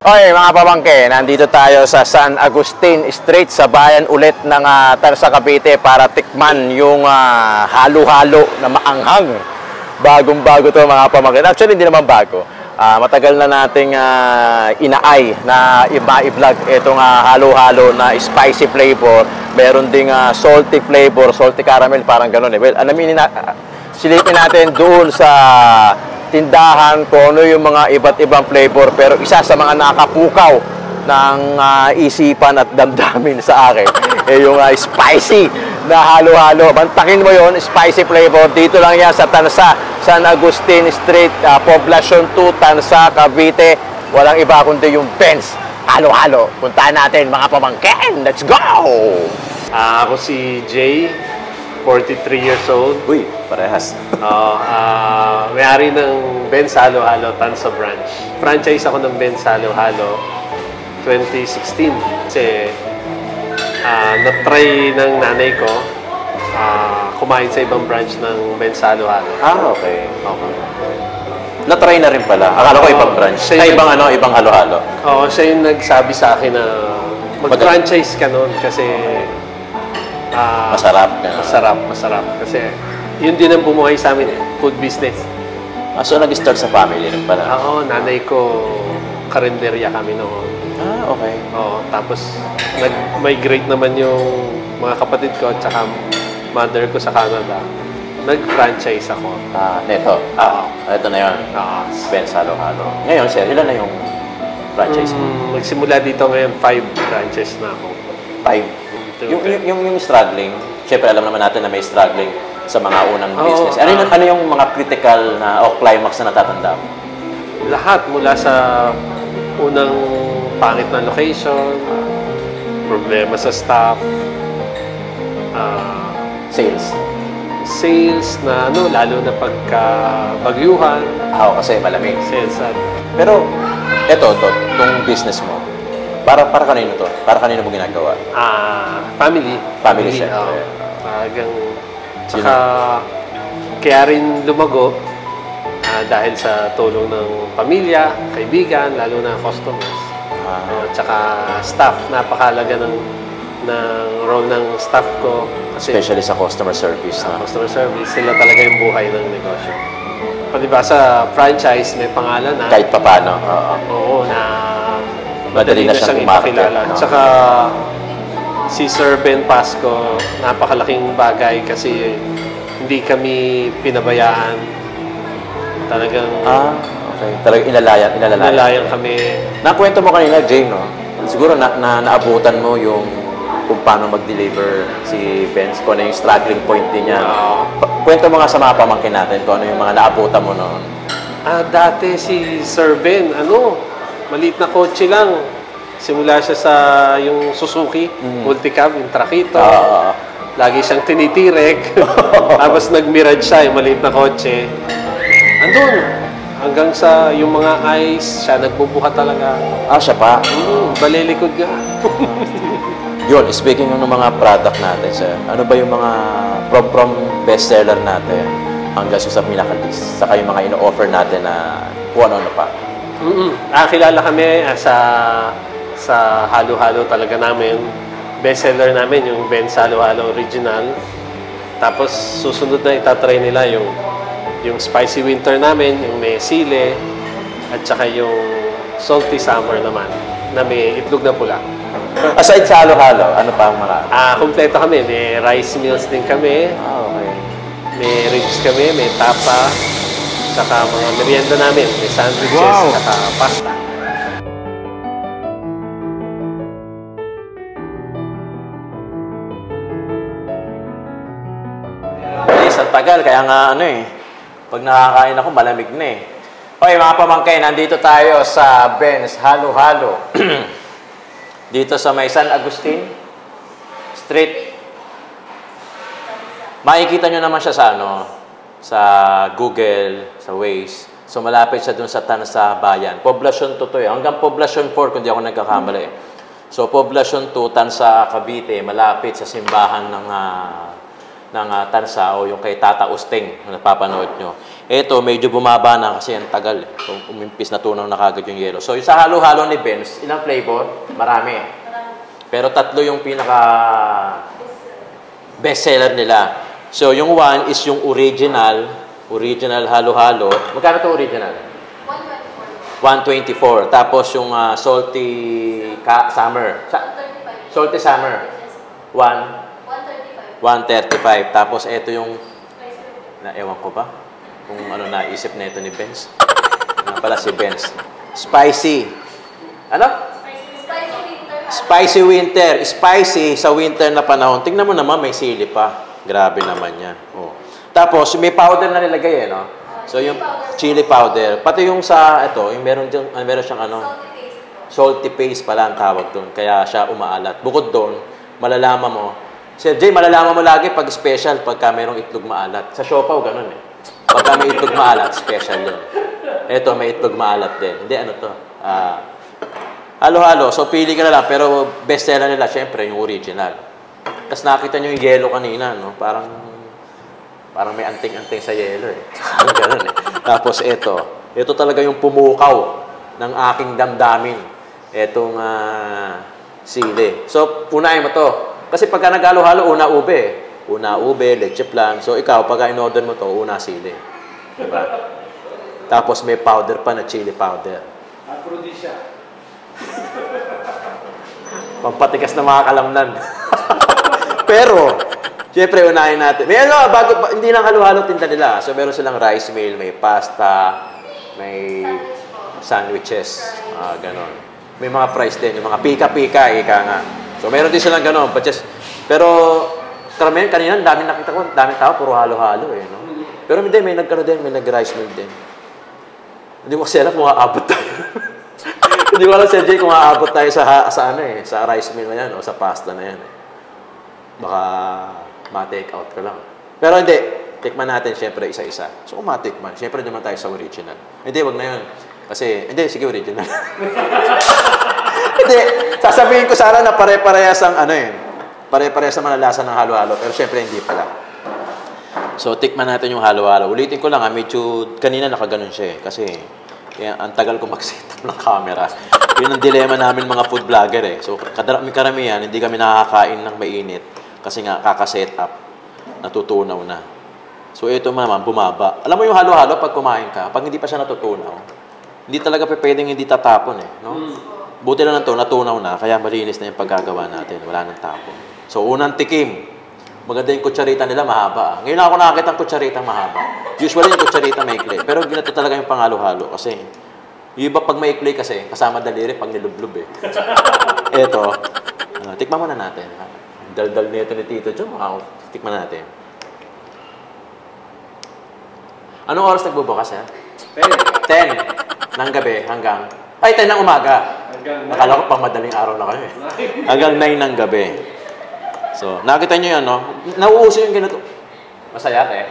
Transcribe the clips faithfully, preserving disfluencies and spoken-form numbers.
Oy mga pamangkin, nandito tayo sa San Agustin Street sa bayan ulit ng uh, Tarsa, Cavite para tikman yung uh, halo-halo na maanghang. Bagong-bago to mga pamangkin. Actually, hindi naman bago. Uh, matagal na nating uh, inaay na iba-i-vlog itong uh, halo-halo na spicy flavor. Meron ding uh, salty flavor, salty caramel, parang gano'n eh. Well, alamin na, uh, silipin natin doon sa tindahan kung ano yung mga iba't ibang flavor, pero isa sa mga nakapukaw ng uh, isipan at damdamin sa akin eh yung uh, spicy na halo-halo. Bantakin mo yon, spicy flavor. Dito lang yan sa Tansa, San Agustin Street, uh, Poblacion two, Tansa, Cavite. Walang iba kundi yung Ben's halo-halo. Puntahan natin mga pamangkin. Let's go! Uh, ako si Jay, forty-three years old. Uy, parehas. uh, uh, may-ari ng Ben's Halo-Halo Tansa branch. Franchise ako ng Ben's Halo-Halo twenty sixteen. Kasi uh, na-try ng nanay ko uh, kumain sa ibang branch ng Ben's Halo-Halo. Ah, okay. Okay. Na-try na rin pala. Akala ko ibang branch. Ay, ibang ano, ibang halo-halo. Oo, siya yung nagsabi sa akin na mag-franchise ka nun kasi Uh, masarap. Masarap, masarap. Kasi yun din ang bumuhay sa amin eh, food business. Ah, so nag-start sa family rin pala? Oo, nanay ko, karinderya kami noon. Ah, okay. Oo, tapos nag-migrate naman yung mga kapatid ko at saka mother ko sa Canada. Nag-franchise ako. Ah, neto. Ah, ito na yun. Oo. Ben's Halo-Halo. Ngayon, sir, ilan na yung franchise mo? Mm, magsimula dito ngayon, five branches na ako. Five? Yung, yung, yung, yung struggling, syempre alam naman natin na may struggling sa mga unang oh, business. Ano, uh, ano yung mga critical na o climax na natatanda mo? Lahat mula sa unang pangit na location, problema sa staff, uh, sales. Sales na ano, lalo na pagka bagyuhan. Ah, kasi malamig. Sales at... Pero, eto, to, itong business mo, Para para kanino to? Para kanino mo ginagawa? Ah, uh, family. Family siya. Uh, Talagang saka kaya rin lumago uh, dahil sa tulong ng pamilya, kaibigan, lalo na customers. Ah. Uh, tsaka staff, napakahalaga ng ng role ng staff ko kasi especially sa customer service. Uh, customer service, sila talaga yung buhay ng negosyo. Pati ba sa franchise may pangalan na kahit papaano. Oo, oo na madali na siyang ipakilala. No? Tsaka si Sir Ben Pasco, napakalaking bagay kasi hindi kami pinabayaan. Talagang... Ah, okay. Talagang inalayan, inalalayan. Inalalayan kami. Nakwento mo kanina, Jay, no? Siguro na, na naabutan mo yung kung paano mag-deliver si Ben's, kung ano yung struggling point din niya. Uh, Kwento mo nga sa mga pamangkin natin kung ano yung mga naabutan mo noon. Ah, dati si Sir Ben, ano... Maliit na kotse lang. Simula siya sa yung Suzuki, mm. multicab, yung Trakito. Uh, Lagi siyang tinitirek. Tapos nag-mirage siya, yung maliit na kotse. Andun. Hanggang sa yung mga ice, siya nagbubuhat talaga. Ah, siya pa? Mm, balilikod nga. Yun, speaking ng mga product natin, sir, ano ba yung mga from-from bestseller natin hanggang sa pinaka-list? Saka yung mga ino-offer natin na kung ano-ano pa? Mm -mm. Ah, kilala kami ah, sa sa halo-halo talaga namin. Bestseller namin yung Ben's Halo-Halo Original. Tapos susunod na itatry nila yung yung Spicy Winter namin, yung may sile at saka yung Salty Summer naman na may itlog na pula. Aside sa halo-halo, ano pa ang mga? Ah, kompleto kami. May rice meals din kami. Ah, okay. May ribs kami, may tapa. Saka mga merienda namin, may sandwiches, wow. Saka pasta. Ay, sa tagal, kaya nga ano eh, pag nakakain ako, malamig na eh. Okay, mga pamangkin, nandito tayo sa Ben's Halo-Halo. Dito sa may San Agustin Street. Makikita nyo naman siya sa ano, sa Google, sa Waze. So, malapit siya dun sa Tansa Bayan. Poblacion two to eh. Hanggang Poblacion four, kung di ako nagkakamali. So, Poblacion two, Tansa, Cavite, malapit sa simbahan ng, uh, ng uh, Tansa o yung kay Tata Usteng na napapanood nyo. Ito, medyo bumaba na kasi ang tagal. Eh. So, umimpis na tunaw na kagad yung yelo. So, yung sa halo-halo ni Benz, ilang flavor? Marami. Pero tatlo yung pinaka bestseller nila. So, yung one is yung original, original halo-halo. Magkano to original? one twenty-four. Tapos yung uh, salty ka summer. Sa salty summer. one thirty-five. Tapos ito yung, na ewan ko ba? Kung ano naisip na ito ni Benz. Ano pala si Benz? Spicy. Ano? Spicy winter. Spicy sa winter na panahon. Tingnan mo naman, may sili pa. Grabe naman yan. Oh. Tapos, may powder na nilagay eh, no? So, yung chili powder. Pati yung sa, ito, yung meron, dyan, meron siyang ano? Salty paste pala ang tawag doon. Kaya siya umaalat. Bukod doon, malalaman mo. Sir Jay, malalaman mo lagi pag special, pagka merong itlog maalat. Sa siopaw, ganun eh. Pagka may itlog maalat, special yun. Ito, may itlog maalat din. Hindi, ano to? Ah, halo-halo. So, pili ka na lang. Pero, best seller nila, syempre, yung original. Tapos nakita nyo yung yellow kanina, no? Parang, parang may anting-anting sa yellow eh. Ganun eh. Tapos, ito. Ito talaga yung pumukaw ng aking damdamin. Itong uh, sili. So, unahin mo to. Kasi pagka nag-halo-halo, una ube eh. Una ube, leche plan. So, ikaw, pagka in-order mo to, una sili. Diba? Tapos, may powder pa na chili powder. Aphrodisia. Pampatikas na mga kalamnan. Pero, syempre, unahin natin. May ano, bago, hindi lang halo-halo tinda nila. So, meron silang rice meal, may pasta, may sandwiches, uh, ganon. May mga fries din, yung mga pika-pika, ika nga. So, meron din silang ganon. But just, pero, karamihan, kanina, daming nakita ko, daming tao, puro halo-halo eh, no? Pero hindi, may nagkano din, may nag-rice meal din. Hindi ko kasi alam kung aabot tayo. Hindi ko alam, Sir Jay, kung aabot tayo sa, sa ano eh, sa rice meal na yan, o sa pasta na yan eh. Baka ma-take out ka lang. Pero hindi, tikman natin siyempre isa-isa. So kung ma-tikman, siyempre naman tayo sa original. Hindi, wag na yun. Kasi, hindi, sige original. Hindi, sasabihin ko sana na pare-parehas ang ano eh, pare-parehas ang manalasa ng halo-halo. Pero siyempre hindi pala. So tikman natin yung halo-halo. Ulitin ko lang ha, medyo kanina nakaganon siya eh. Kasi, yan, ang tagal ko mag-setup ng camera. Yun ang dilema namin mga food vlogger eh. So, karamihan, hindi kami nakakain ng mainit kasi nga kaka-set up, natutunaw na. So, ito naman, bumaba. Alam mo yung halo-halo pag kumain ka, pag hindi pa siya natutunaw, hindi talaga pwedeng hindi tatapon eh. No? Buti na lang ito, natunaw na, kaya malinis na yung paggagawa natin. Wala nang tapon. So, unang tikim. Maganda yung kutsarita nila, mahaba. Ngayon ako nakakita ang kutsarita mahaba. Usually yung kutsarita maikli. Pero ginato talaga yung pangalo-halo kasi yung iba pag maikli kasi, kasama daliri pag nilublob eh. Eto, uh, tikman muna natin. Dal-dal nito ni Tito Jo, wow. Tikman natin. Anong oras nagbubukas eh? ten ng gabi hanggang, ay ten ng umaga. Nakala ko pang madaling araw na kayo eh. Hanggang nine ng gabi. So, nakita nyo yan, no? Nauuso yung ganito. Masaya, eh.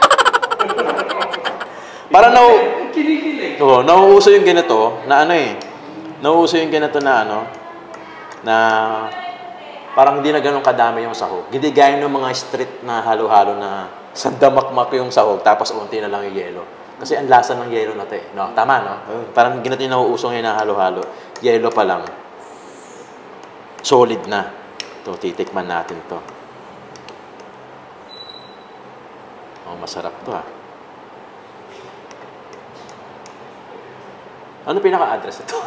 Parang nau... Kinikilig. Oo, nauuso yung ganito na ano eh. Nauuso yung ganito na ano, na parang hindi na ganun kadami yung sahog. Hindi gaya ng mga street na halo-halo na sandamakmak yung sahog, tapos unti na lang yung yelo. Kasi ang lasa ng yelo na ito eh. No? Tama, no? Parang ganito yung nauuso ngayon na halo-halo. Yelo pa lang. Solid na. Ito, titikman natin to. Oh, masarap to ah. Ano pinaka-address ito?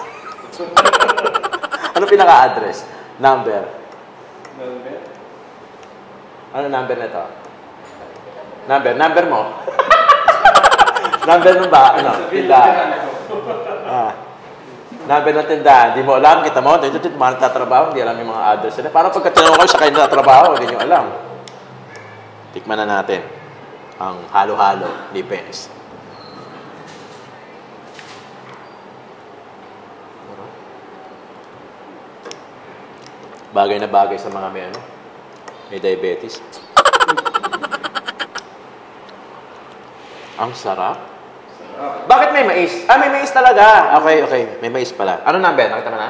Ano pinaka-address? Number? Number? Ano number na ito? Number? Number mo? Number mo ba? Ano? Tindahan. Ah. Number ng tindahan. Hindi mo alam. Kita mo, dito dito mga nagtatrabaho, hindi alam yung mga address nila. Parang pagka tinanong kayo sa kayo nagtatrabaho, hindi nyo alam. Tikman na natin ang halo-halo ni Benz. Bagay na bagay sa mga may ano, may diabetes. Ang sarap. Bakit may mais? Ah, may mais talaga. Okay, okay. May mais pala. Ano number? Nakita mo na?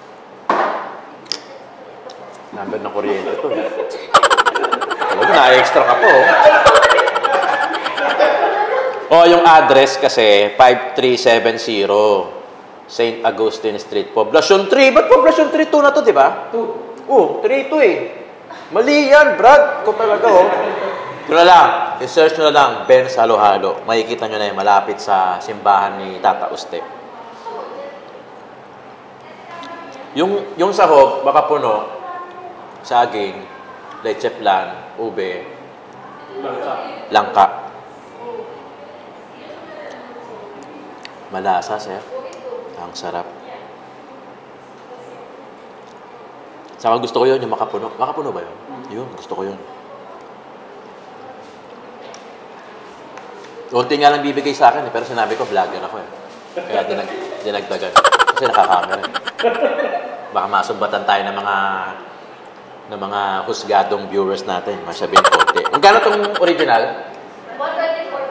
Number ng kuryente to. Talaga, na-extra ka po. Oh, yung address kasi, five three seven zero Saint Augustine Street, Poblacion three. Ba't Poblacion three? two na to, di ba? two. Oh, three to eh. Mali yan, Brad. Kung talaga, oh. Ito na lang. I-search nyo na lang, Ben's Halo-Halo. Makikita nyo na yung malapit sa simbahan ni Tata Uste. Yung, yung sahog, baka puno, saging, leche flan, ube, langka. langka. Malasa, sir. Ang sarap. Saka gusto ko yun, yung makapuno. Makapuno ba yun? Yun, gusto ko yun. Unti nga lang bibigay sa akin, eh, pero sinabi ko, vlogger ako eh. Kaya dinag, dinagdagan. Kasi nakakamera eh. Baka masumbatan tayo ng mga ng mga husgadong viewers natin. Masabihin konti. Ang gano'n itong original? one twenty-four.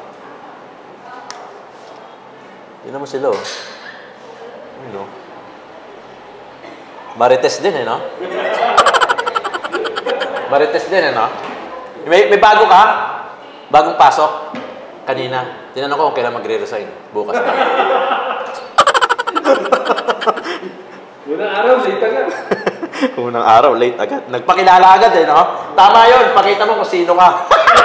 Yun naman sila, oh. Ano? Marites din, eh, no? Marites din, eh, no? May, may bago ka? Bagong pasok? Kanina. Tinanong ko kung kailan magre-resign. Bukas na. Unang araw, late agad. Unang araw, late agad. Nagpakilala agad, eh, no? Tama yun. Pakita mo kung sino ka.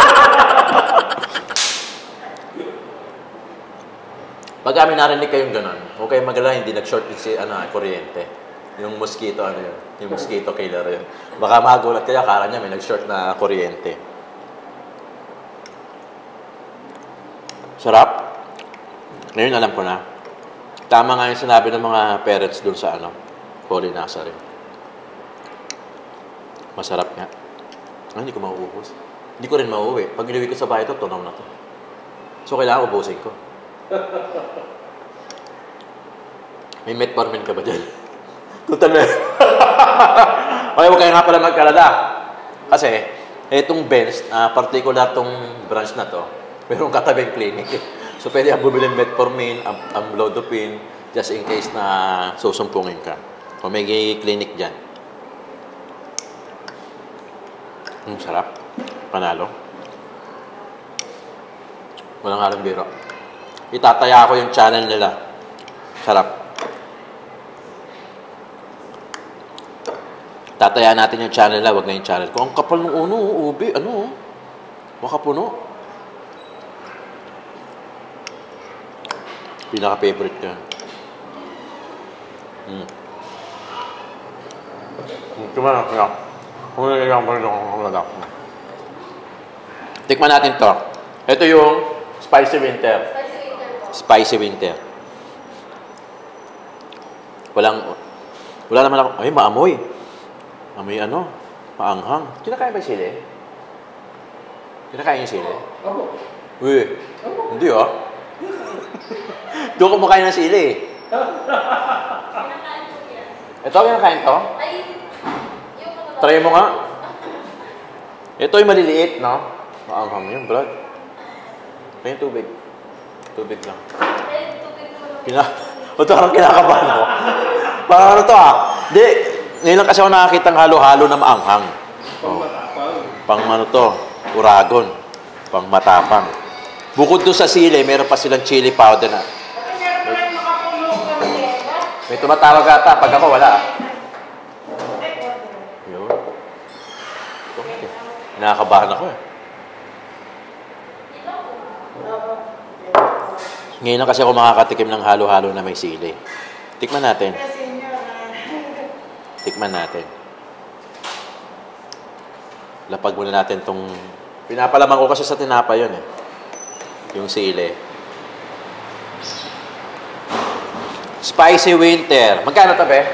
Pag kami narinig kayong ganun, huwag kayong magalala, hindi nag-short si, ano, kuryente. Yung mosquito, ano yun? Yung mosquito killer yun. Baka magulat kayo, akala niya may nag-short na kuryente. Sarap. Ngayon alam ko na. Tama nga yung sinabi ng mga parents dun sa ano, Holy Nazareth. Masarap nga. Ay, hindi ko mauubos. Hindi ko rin mauuwi. Pag inuwi ko sa bahay ito, tunaw na to. So, kailangan ubusin ko. May metformin ka ba dyan? Tutal na. Okay, huwag kayo nga pala magkalala. Kasi, itong Ben's, uh, particular tong branch na to, mayroong katabing clinic. So, pwede ang bumili ng metformin, am amlodipine, just in case na susumpungin ka. O may clinic dyan. Ang sarap. Panalo. Walang halong biro. Itataya ko yung channel nila. Sarap. Tataya natin yung channel nila, wag na yung channel ko. Ang kapal ng uno, ubi, ano, makapuno. Pinaka-favorite ko yan. Hmm. Tumana, kaya. Kung nagiging pa rin akong lagak. Tikman natin to. Ito yung Spicy Winter. Spicy Winter. Walang, wala naman ako, ay, maamoy. Amoy ano, maanghang. Kinakain ba yung sili? Kinakain yung sili? Ako. Uy, hindi ah. Doon ko makain ng sili. Ito, kinakain to? Try mo nga. Ito yung maliliit, no? Maanghang yun, Brad. Kaya yung tubig. Tubig lang. Kina... O ito, parang kinakabahan ko. Parang ano to ah. Di, ngayon lang kasi ako nakakita ng halo-halo na maanghang. Oh. Pang ano to, uragon. Pang matapang. Bukod doon sa sili, meron pa silang chili powder na. May tumatawag ata. Pag ako, wala ah. Yun. Okay. Nakakabahan ako eh. Ngayon lang kasi ako makakatikim ng halo-halo na may sili. Tikman natin. Tikman natin. Lapag muna natin itong... Pinapalaman ko kasi sa tinapa yun eh. Yung sili. Spicy Winter. Magkano ito, be?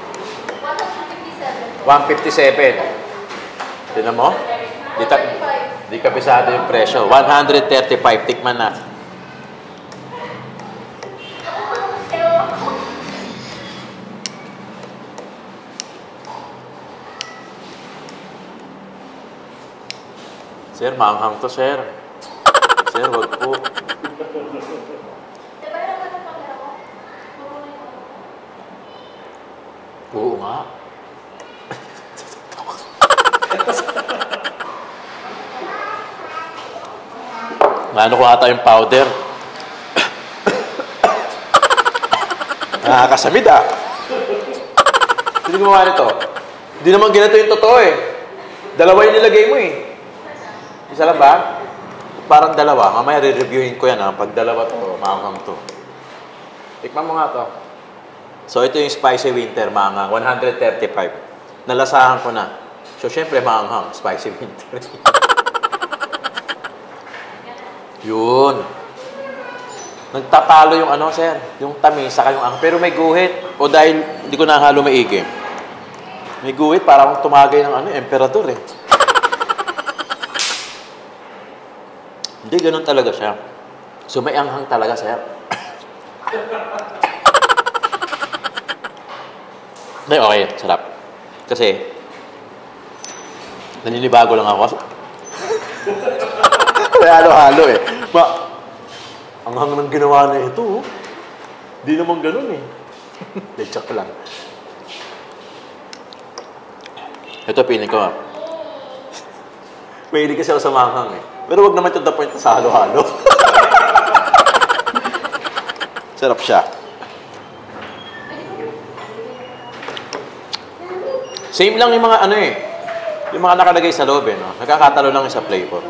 one fifty-seven. Tinan mo? Di, ta di kabisado yung presyo. one thirty-five. Tikman natin. Sir, maanghang to, sir. Sir, wag po. Oo nga. Ano ko ata yung powder. Nakakasamid ah. Hindi gumawa nito. Hindi naman ganito yung totoo eh. Dalawa yung nilagay mo eh. Isa lang ba? Parang dalawa. Mamaya re-reviewin ko yan ha. Pag dalawa to, maanghang to. Tikman mo nga to. So ito yung spicy winter, maanghang. one thirty-five. Nalasahan ko na. So syempre maanghang. Spicy winter. Yun. Nagtatalo yung ano, sir. Yung tamis, saka yung ang. Pero may guhit. O dahil hindi ko nahalo maigi. May guhit, para akong tumagay ng ano, emperador eh. Hindi, ganun talaga siya. So may anghang talaga, sir. Hindi, okay. Sarap. Kasi, naninibago lang ako. Halo-halo eh. Ma, ang hang ng ginawa na ito, oh. Di naman ganun eh. Letsak lang. Ito, piling ko. Mahilig kasi ako sa manghang eh. Pero wag naman to the point sa halo-halo. Sarap siya. Same lang yung mga ano eh. Yung mga nakalagay sa loob eh. No? Nagkakatalo lang yung sa flavor.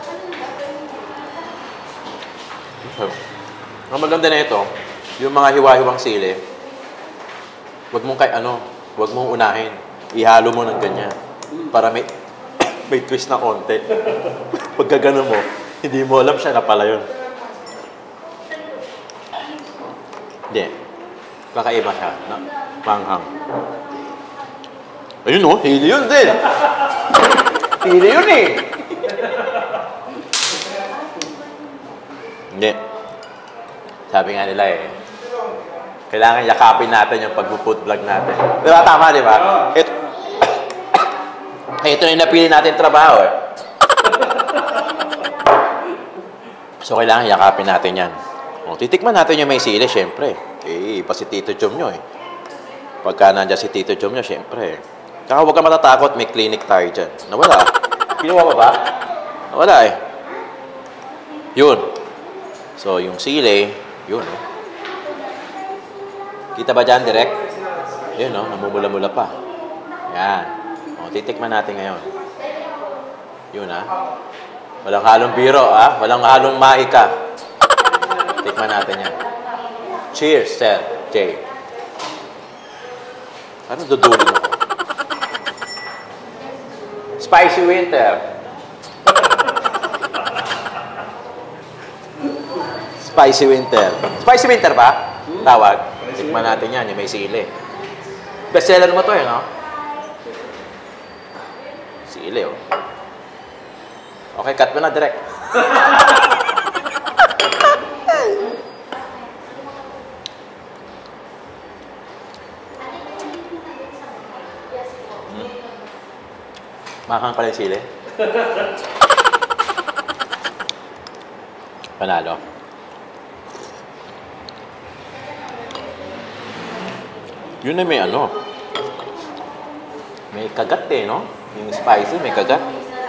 Ang maganda na ito, yung mga hiwa-hiwang sili, wag mong kay ano, wag mong unahin. Ihalo mo ng ganyan. Para may, may twist na konti. Pagka ganun mo, hindi mo alam siya na pala yun. Hindi. Kakaiba siya. Na? Manghang. Ayun o, hili yun din. Hili yun eh. Hindi. Sabi nga nila eh, kailangan yakapin natin yung pag-food vlog natin. Diba? Tama, di ba? Ito, ito na yung napili natin trabaho eh. So, kailangan yakapin natin yan. O, titikman natin yung may sili, syempre. Eh, iba si Tito Jom nyo eh. Pagka nandiyan si Tito Jom nyo, syempre. Kaya huwag ka matatakot, may clinic tayo dyan. Nawala. Kinuha pa ba? Nawala eh. Yun. So, yung sili, yun oh. Kita ba dyan, direct? Yun oh, namumula-mula pa. Yan. O, titikman natin ngayon. Yun ah. Walang halong biro ah. Walang halong mahika. Tikman natin yan. Cheers, Sir Jay. Ano dudulin ako? Spicy winter. Spicy winter. Spicy winter ba? Tawag. Tikman natin yan, yung may sili. Bestseller mo to eh, no? Sili, oh. Okay, cut mo na direct. hmm. Makakang pala yung sili. Panalo. Yun na may ano. May kagat eh, no? Yung spicy, may kagat.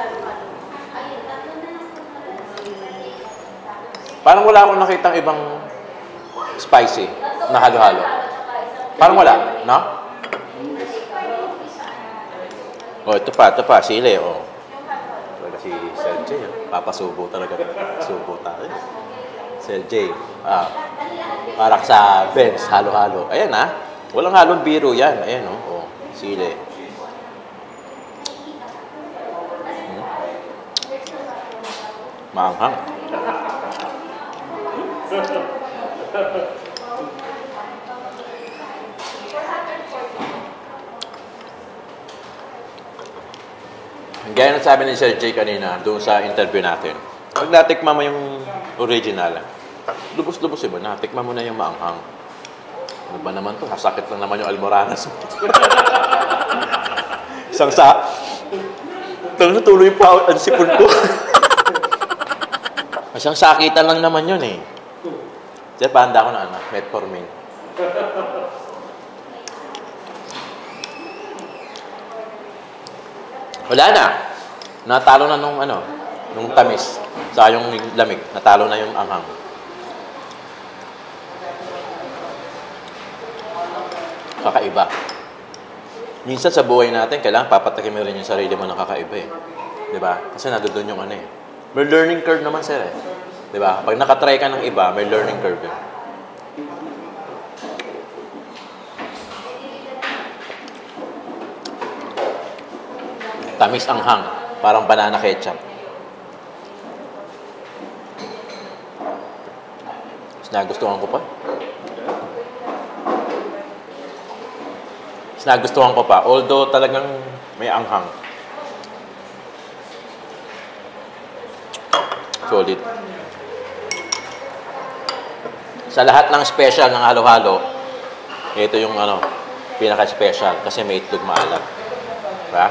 Parang wala akong nakitang ibang spicy na halo-halo. Parang wala, no? Oh, ito pa, ito pa, sili, oh. Talaga si Sir J, oh. Papasubo talaga. Subo tayo. Sir J, ah. Para sa Benz, halo-halo. Ayan, ah. Walang halong biro yan. Ayan, oh. Oh, sili. Hmm. Maanghang. Gaya ng sabi ni Sir J kanina doon sa interview natin, pag natikman mo yung original, lubos-lubos iba, natikman mo na yung maanghang. Ano ba naman to? Sakit lang naman yung almoranas mo. Isang sa... Ito natuloy pa ang sipon ko. Isang sakitan lang naman yun eh. Diyan, pahanda ko na ano, metformin. Wala na. Natalo na nung ano, Yung tamis, sa yung lamig, natalo na yung anghang. Kakaiba. Minsan sa buhay natin, kailangan papatakin mo rin yung sarili mo ng kakaiba eh. Diba? Kasi nandoon yung ano eh. May learning curve naman sir eh. Diba? Pag nakatry ka ng iba, may learning curve yun. Tamis anghang, parang banana ketchup. Mas nagustuhan ko pa. Mas nagustuhan ko pa. Although talagang may anghang. Solid. Sa lahat ng special ng halo-halo, ito yung ano, pinaka-special kasi may itlog maalat. Diba?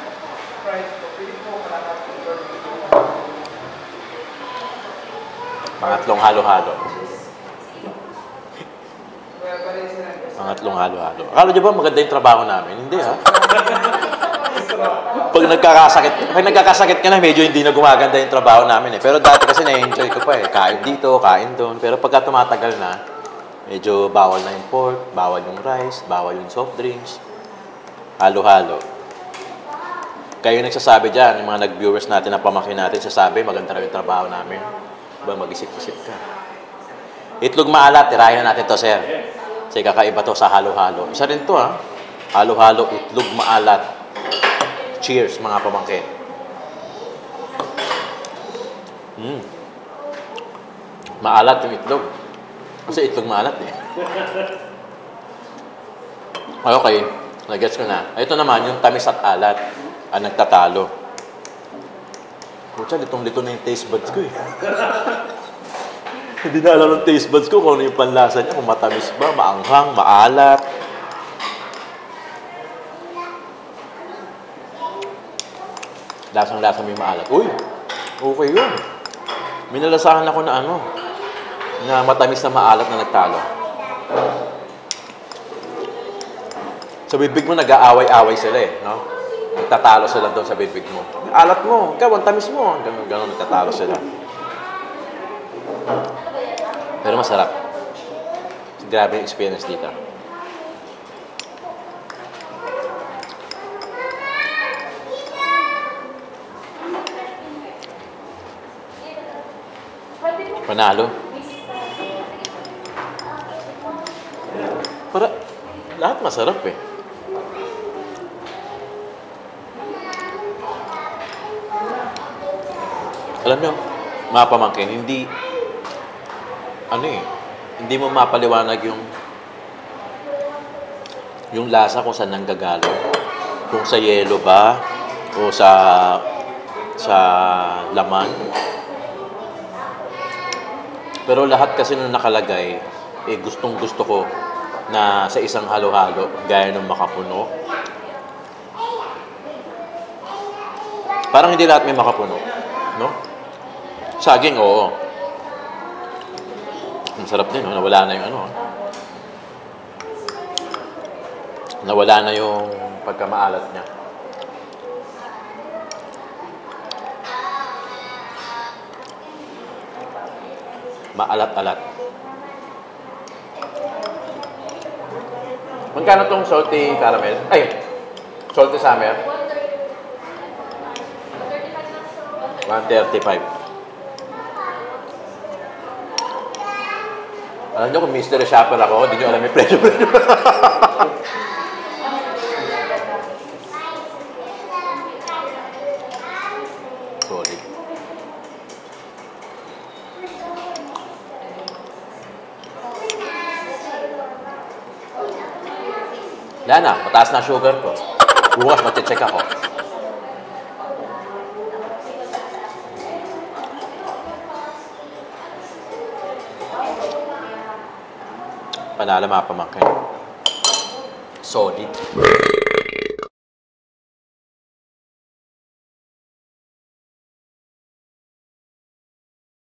Pangatlong halo-halo. Pangatlong halo-halo. Akala niyo ba maganda yung trabaho namin? Hindi ha? Pag nagkakasakit, pag nagkakasakit ka na, medyo hindi na gumaganda yung trabaho namin eh. Pero dati kasi na-enjoy ko pa eh. Kain dito, kain doon. Pero pagka tumatagal na, medyo bawal na yung pork, bawal yung rice, bawal yung soft drinks. Halo-halo. Kayo nagsasabi dyan, yung mga nag-viewers natin na pamakin natin, sasabi, maganda na yung trabaho namin. Ba, mag-isip-isip ka. Itlog maalat, tirahin na natin to, sir. Kasi kakaiba to sa halo-halo. Isa rin to, ha? Halo-halo, itlog maalat. Cheers, mga pamangkin. Mm. Maalat yung itlog. Kasi itlog maalat, eh. Okay, nag-gets ko na. Ito naman, yung tamis at alat. Ang nagtatalo. Pucha, litong-lito na yung taste buds ko eh. Hindi na alam ng taste buds ko kung ano yung panlasa niya. Kung matamis ba, maanghang, maalat. Lasang-lasa may maalat. Uy, okay yun. Minalasahan ako na ano, na matamis na maalat na nagtalo. Sa bibig mo, nag-aaway-aaway sila eh, no? Nagtatalo sila doon sa bibig mo. Alat mo, ikaw, ang tamis mo. Ganun, ganun, nagtatalo sila. Pero masarap. Grabe yung experience dito. Panalo. Para, lahat masarap eh. Alam nyo, mga pamangkin, hindi, ano eh, hindi mo mapaliwanag yung, yung lasa kung saan nanggagaling. Kung sa yelo ba, o sa, sa laman. Pero lahat kasi nung nakalagay, eh gustong gusto ko na sa isang halo-halo, gaya ng makapuno. Parang hindi lahat may makapuno, no? Saging, oo. Ang sarap din, no? Nawala na yung ano. Nawala na yung pagkamaalat niya. Maalat-alat. Magkano tong salty caramel? Ay, salty summer? one thirty-five. Alam nyo, kung mystery shopper ako, hindi nyo alam yung presyo-presyo. Solid. Wala na, mataas na sugar ko. Bukas, mag-check ako. Panalo mga pamangkin. Solid.